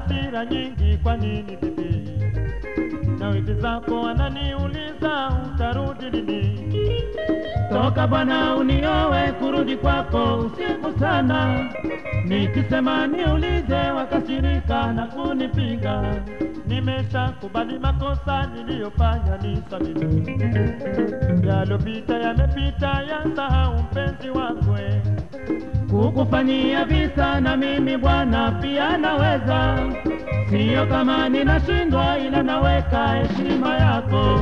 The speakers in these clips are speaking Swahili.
hasira nyingi kwa nini bibi? Na wiki zako wananiuliza utarudi lini? Toka bwana uniowe, kurudi kwako usiku sana. Nikisema niulize wakasirika na kunipiga. Nimesha kubali makosa niliyofanya, nisamehe. Yalopita yamepita, yasahau mpenzi wangu. Kukufanyia visa na mimi bwana pia naweza. Sio kama ninashindwa, ila naweka heshima yako.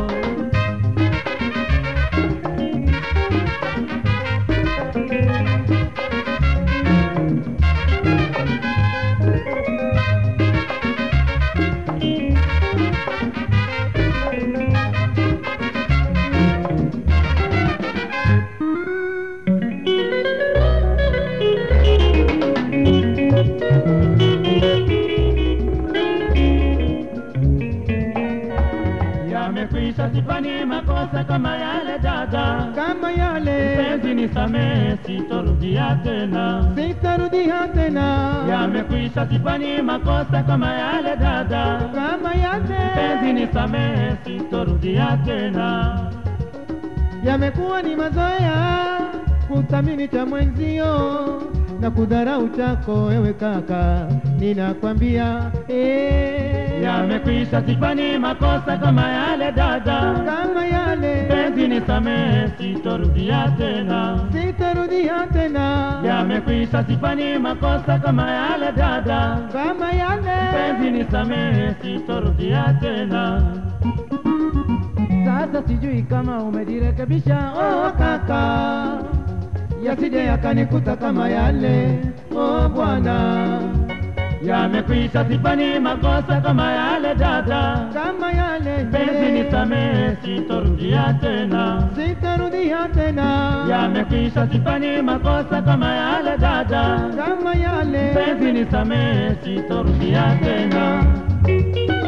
Yamekwisha, sifanyi makosa kama yale dada, kama yale. Mpenzi nisamehe, sitorudia tena, sitarudia tena. Yamekwisha, sifanyi makosa kama yale dada, kama yale. Mpenzi nisamehe, sitorudia tena. Yamekuwa ni mazoea kuthamini cha mwenzio na kudharau chako wewe kaka, ninakwambia Yamekwisha, sifanyi makosa kama yale dada, kama yale. Mpenzi nisamehe, sitorudia tena, sitarudia tena. Yamekwisha, sifanyi makosa kama yale dada, kama yale. Mpenzi nisamehe, sitorudia tena. Sasa sijui kama umejirekebisha, oh kaka, yasije yakanikuta kama yale, oh bwana. Yamekwisha, sifanyi makosa kama yale dada, kama yale. Mpenzi nisamehe, sitorudia tena, sitarudia tena. Yamekwisha, sifanyi makosa kama yale dada, kama yale. Mpenzi nisamehe, sitorudia tena.